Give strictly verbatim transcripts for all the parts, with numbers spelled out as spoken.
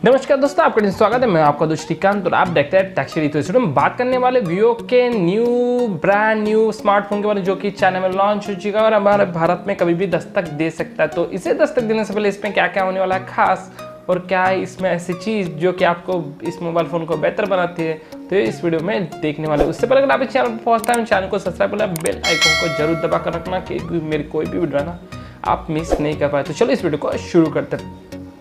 नमस्कार दोस्तों, आपका स्वागत है। मैं आपका दोस्त श्रीकांत और आप देखते हैं टेक्सचर। तो इस वीडियो में बात करने वाले वीवो के न्यू ब्रांड न्यू स्मार्टफोन के बारे में जो कि चाइना में लॉन्च हो चुका है और हमारे भारत में कभी भी दस्तक दे सकता है। तो इसे दस्तक देने से पहले इसमें क्या क्या होने वाला है खास और क्या है इसमें ऐसी चीज़ जो कि आपको इस मोबाइल फ़ोन को बेहतर बनाती है, तो इस वीडियो में देखने वाले। उससे पहले अगर आप इस चैनल पर फर्स्ट टाइम चैनल को सब्सक्राइब करना, बेल आइकन को जरूर दबा कर रखना कि मेरी कोई भी वीडियो ना आप मिस नहीं कर पाए। तो चलो इस वीडियो को शुरू करते हैं।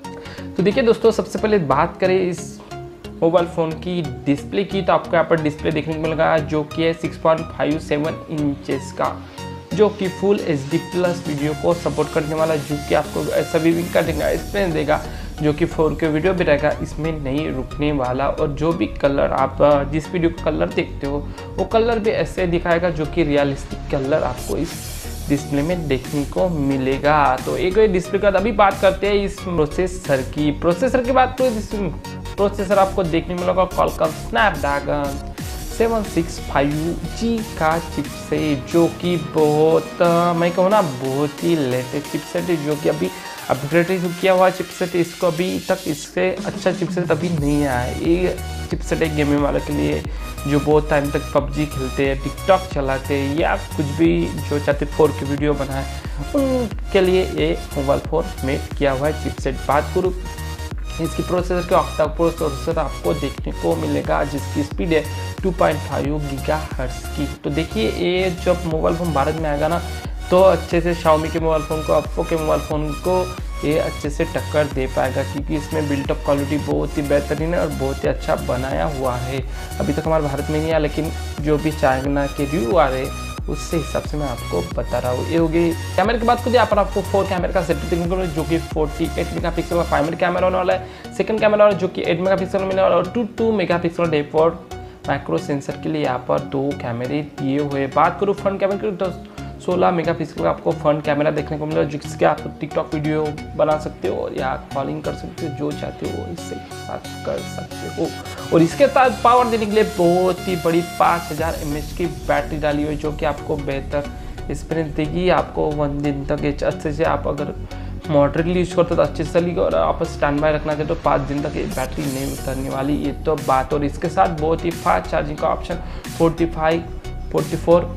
तो देखिए दोस्तों, सबसे पहले बात करें इस मोबाइल फ़ोन की डिस्प्ले की, तो आपको यहाँ पर डिस्प्ले देखने को मिलेगा जो कि है six point five seven inches का, जो कि full H D plus video को सपोर्ट करने वाला, जो कि आपको ऐसा भी का देगा एक्सपीरियंस देगा जो कि फोर के वीडियो भी रहेगा, इसमें नहीं रुकने वाला। और जो भी कलर आप जिस वीडियो का कलर देखते हो वो कलर भी ऐसे दिखाएगा जो कि रियलिस्टिक कलर आपको इस डिस्प्ले में देखने को मिलेगा। तो एक डिस्प्ले का अभी बात करते हैं इस प्रोसेसर की। प्रोसेसर की बात तो इस प्रोसेसर आपको देखने मिलेगा Qualcomm Snapdragon seven six five G का चिपसेट, जो कि बहुत मैं कहूँ ना बहुत ही लेटेस्ट चिपसेट है, जो कि अभी अपग्रेड किया हुआ चिपसेट। इसको अभी तक इससे अच्छा चिपसेट अभी नहीं आया है। ये चिपसेट एक गेमिंग वाले के लिए जो बहुत टाइम तक पबजी खेलते हैं, टिकटॉक चलाते हैं या कुछ भी जो चाहते फोर की वीडियो बनाए, उनके लिए ये मोबाइल फ़ोन मेड किया हुआ है चिपसेट। बात करूँ इसकी प्रोसेसर के ऑक्टा प्रोसेसर आपको देखने को मिलेगा जिसकी स्पीड है टू पॉइंट फाइव गीगाहर्ट्ज़ की। तो देखिए ये जब मोबाइल फ़ोन भारत में आएगा ना, तो अच्छे से Xiaomi के मोबाइल फ़ोन को, apko के मोबाइल फ़ोन को ये अच्छे से टक्कर दे पाएगा, क्योंकि इसमें बिल्टअप क्वालिटी बहुत ही बेहतरीन है और बहुत ही अच्छा बनाया हुआ है। अभी तक हमारे भारत में नहीं आया, लेकिन जो भी चाइना के रिव्यू आ रहे उससे हिसाब से मैं आपको बता रहा हूँ। ये होगी कैमरे की बात करें, यहाँ पर आपको फोर कैमरे का सेटअप देखने को मिलेगा, जो कि फोर्टी एट मेगा पिक्सल का प्राइमरी कैमरा होने वाला है। सेकंड कैमरा जो कि एट मेगा पिक्सल मिलने वाला और two two megapixel depth और माइक्रो सेंसर के लिए यहाँ पर दो कैमरे दिए हुए। बात करूँ फ्रंट कैमरे की तो सोलह मेगापिक्सल का आपको फ्रंट कैमरा देखने को मिलेगा, जिसके आप टिकटॉक वीडियो बना सकते हो या कॉलिंग कर सकते हो, जो चाहते हो इससे साथ कर सकते हो। और इसके साथ पावर देने के लिए बहुत ही बड़ी पाँच हज़ार एम एच की बैटरी डाली हुई, जो कि आपको बेहतर एक्सपीरियंस देगी। आपको वन दिन तक अच्छे से, आप अगर मॉडरेटली यूज करते हो तो अच्छे से चलेगी, और आप स्टैंड बाय रखना चाहते तो पाँच दिन तक ये बैटरी नहीं उतरने वाली, ये तो बात। और इसके साथ बहुत ही फास्ट चार्जिंग का option forty five forty four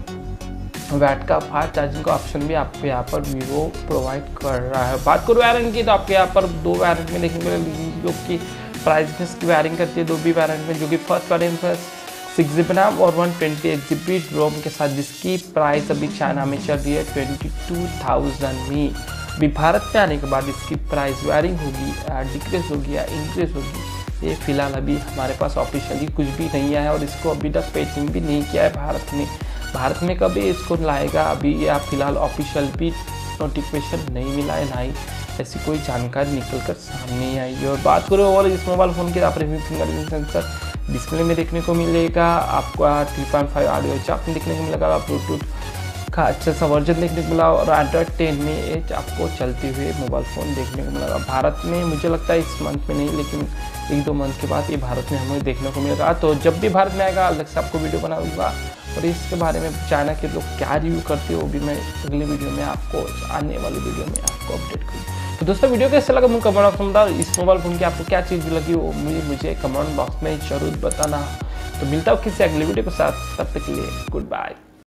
watt का फास्ट चार्जिंग का ऑप्शन भी आपको यहाँ पर वीवो प्रोवाइड कर रहा है। बात करूँ वायरेंट की, तो आपके यहाँ पर दो वायरेंट में देखने को मिलेगी, जो कि प्राइस में इसकी वायरिंग करती है दो भी वायरेंट में, जो कि फर्स्ट वायरेंट में सिक्स जी बी रैम और one twenty eight G B ROM के साथ, जिसकी प्राइस अभी चाइना में चल रही है ट्वेंटी टू थाउजेंड में। अभी भारत में आने के बाद इसकी प्राइस वायरिंग होगी, डिक्रीज होगी या इंक्रीज होगी, ये फिलहाल अभी हमारे पास ऑफिशियली कुछ भी नहीं आया है और इसको अभी तक पेटिंग भी नहीं किया है भारत में। भारत में कभी इसको लाएगा अभी या फिलहाल ऑफिशियल भी नोटिफिकेशन नहीं मिला है, ना ही ऐसी कोई जानकारी निकल कर सामने आई है। और बात करो और इस मोबाइल फ़ोन के आप फिंगरप्रिंट सेंसर डिस्प्ले में देखने को मिलेगा, आपको three point five audio jack देखने को मिलेगा, ब्लूटूथ का अच्छा सा वर्जन देखने को मिला और एंड्रॉयड टेन में एच आपको चलते हुए मोबाइल फ़ोन देखने को मिलेगा। भारत में मुझे लगता है इस मंथ में नहीं, लेकिन एक दो मंथ के बाद ये भारत में हमें देखने को मिलेगा। तो जब भी भारत में आएगा अलग से आपको वीडियो बनाऊंगा, और इसके बारे में चाइना के लोग क्या रिव्यू करते हो वो भी मैं अगले वीडियो में आपको आने वाली वीडियो में आपको अपडेट करूँ। तो दोस्तों वीडियो कैसे लगा मुझे कमेंट बॉक्स में बताओ। इस मोबाइल फ़ोन की आपको क्या चीज़ लगी वो मुझे कमेंट बॉक्स में जरूर बताना। तो मिलता हूँ किसी अगले वीडियो के साथ, तब तक के लिए गुड बाय।